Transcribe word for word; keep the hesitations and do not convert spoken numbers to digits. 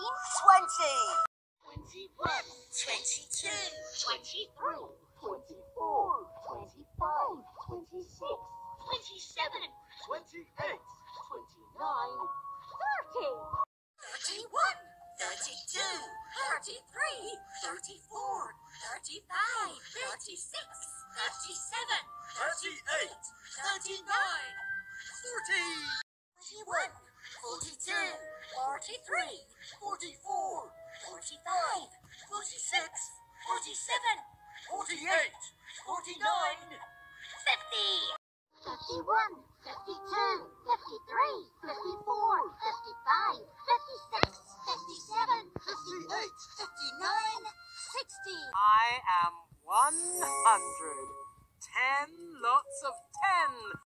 twenty. twenty-one, twenty-two, twenty-three, twenty-four, twenty-five, twenty-six, twenty-seven, twenty-eight, twenty-nine, thirty. thirty-one, thirty-two, thirty-three, thirty-four, thirty-five, thirty-six, thirty-seven, thirty-eight, thirty-nine, forty. forty-one, forty-two, forty-three, forty-four, forty-five, forty-six, forty-seven, forty-eight, forty-nine, fifty. fifty-one, fifty-two, fifty-three, fifty-four, fifty-five, fifty-six, fifty-seven, fifty-eight, fifty-nine, sixty. I am one hundred. Ten lots of ten.